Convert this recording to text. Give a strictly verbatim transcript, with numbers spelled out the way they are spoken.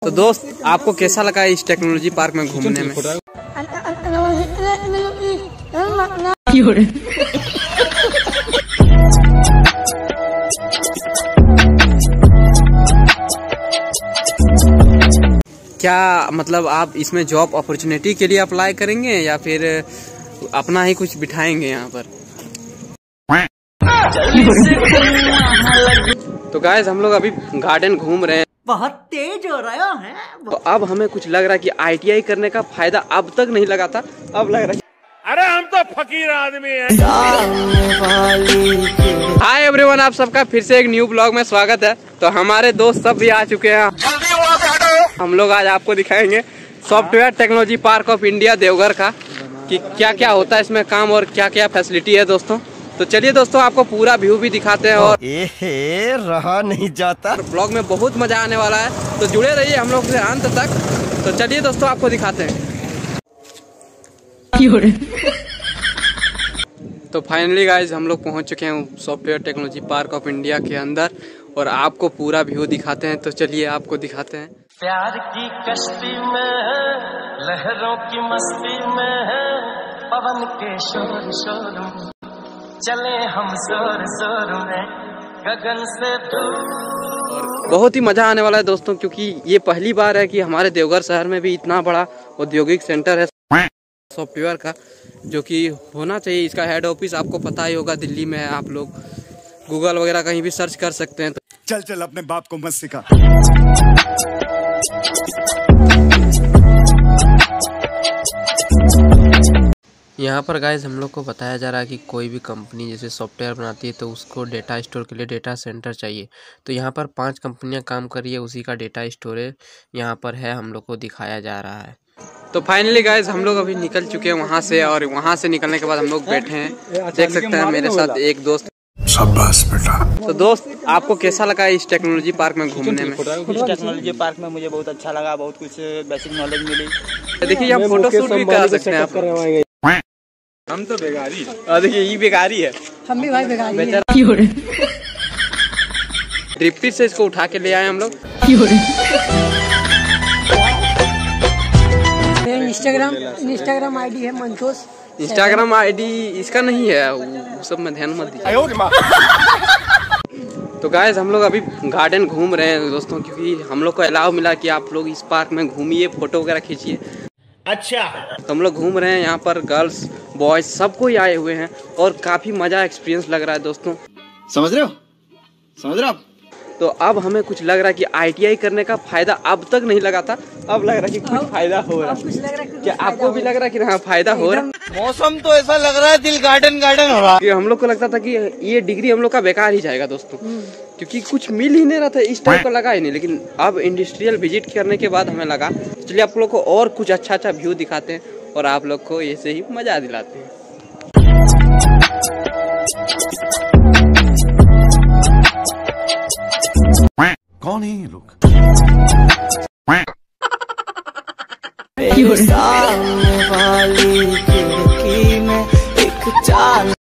तो दोस्त आपको कैसा लगा इस टेक्नोलॉजी पार्क में घूमने में? क्या मतलब आप इसमें जॉब अपॉर्चुनिटी के लिए अप्लाई करेंगे या फिर अपना ही कुछ बिठाएंगे यहाँ पर? तो गाइस हम लोग अभी गार्डन घूम रहे हैं, बहुत तेज हो रहा है। तो अब हमें कुछ लग रहा है कि आई टी आई करने का फायदा अब तक नहीं लगा था, अब लग रहा है। अरे हम तो फकीर आदमी हैं। हाय एवरीवन, आप सबका फिर से एक न्यू ब्लॉग में स्वागत है। तो हमारे दोस्त सब भी आ चुके हैं। हम लोग आज आपको दिखाएंगे Software Technology Park of India Deoghar का कि क्या क्या होता है इसमें काम और क्या क्या फैसिलिटी है दोस्तों। तो चलिए दोस्तों आपको पूरा व्यू भी दिखाते हैं और ए रहा नहीं जाता। ब्लॉग में बहुत मजा आने वाला है, तो जुड़े रहिए हम लोग से अंत तक। तो चलिए दोस्तों आपको दिखाते हैं। तो फाइनली गाइज हम लोग पहुंच चुके हैं Software Technology Park of India के अंदर और आपको पूरा व्यू दिखाते हैं। तो चलिए आपको दिखाते हैं। प्यार की कश्ती में लहरों की मस्ती में पवन के शोर शोर में चले हम जोर जोर में गगन से दूर। बहुत ही मजा आने वाला है दोस्तों, क्योंकि ये पहली बार है कि हमारे देवघर शहर में भी इतना बड़ा औद्योगिक सेंटर है सॉफ्टवेयर का, जो कि होना चाहिए। इसका हेड ऑफिस आपको पता ही होगा दिल्ली में है। आप लोग गूगल वगैरह कहीं भी सर्च कर सकते हैं। तो चल चल अपने बाप को मत सिखा। यहाँ पर गाइज हम लोग को बताया जा रहा है कि कोई भी कंपनी जैसे सॉफ्टवेयर बनाती है तो उसको डेटा स्टोर के लिए डेटा सेंटर चाहिए। तो यहाँ पर पांच कंपनियां काम कर रही है, उसी का डेटा स्टोरेज यहाँ पर है, हम लोग को दिखाया जा रहा है। तो फाइनली गाइज हम लोग अभी निकल चुके हैं वहाँ से, और वहाँ से निकलने के बाद हम लोग बैठे हैं। देख सकते हैं मेरे साथ एक दोस्त। शाबाश बेटा। तो दोस्त आपको कैसा लगा इस टेक्नोलॉजी पार्क में घूमने में? इस टेक्नोलॉजी पार्क में मुझे बहुत अच्छा लगा, बहुत कुछ बेसिक नॉलेज मिली। देखिए हम फोटो शूट भी करा सकते हैं आप। हम तो बेगारी। देखिए ये बेकारी है, हम भी भाई बेगारी है। रिपीट से इसको उठा के ले आए हम लोग। इंस्टाग्राम इंस्टाग्राम आईडी है मंतोष। इंस्टाग्राम आईडी इसका नहीं है, वो सब में ध्यान मत दीजिए। तो गाइस हम लोग अभी गार्डन घूम रहे हैं दोस्तों, क्योंकि हम लोग को अलाउ मिला कि आप लोग इस पार्क में घूमिए, फोटो वगैरह खींचिए। अच्छा तो हम लोग घूम रहे हैं यहाँ पर, गर्ल्स बॉयज सबको ही आए हुए हैं और काफी मजा एक्सपीरियंस लग रहा है दोस्तों। समझ रहे हो समझ रहे हो आप? तो अब हमें कुछ लग रहा है कि आई टी आई करने का फायदा अब तक नहीं लगा था, अब लग रहा है कि कुछ फायदा हो रहा है। क्या आपको भी लग रहा है कि हाँ फायदा हो रहा है? मौसम तो ऐसा लग रहा है दिल गार्डन गार्डन हो रहा है। हम लोग को लगता था कि ये डिग्री हम लोग का बेकार ही जाएगा दोस्तों, क्योंकि कुछ मिल ही नहीं रहा था, इस टाइप का लगा ही नहीं। लेकिन अब इंडस्ट्रियल विजिट करने के बाद हमें लगा। चलिए आप लोग को और कुछ अच्छा अच्छा व्यू दिखाते हैं और आप लोग को ऐसे ही मजा दिलाते हैं। कौन है ये लोग? सामने वाली खिड़की में एक चाल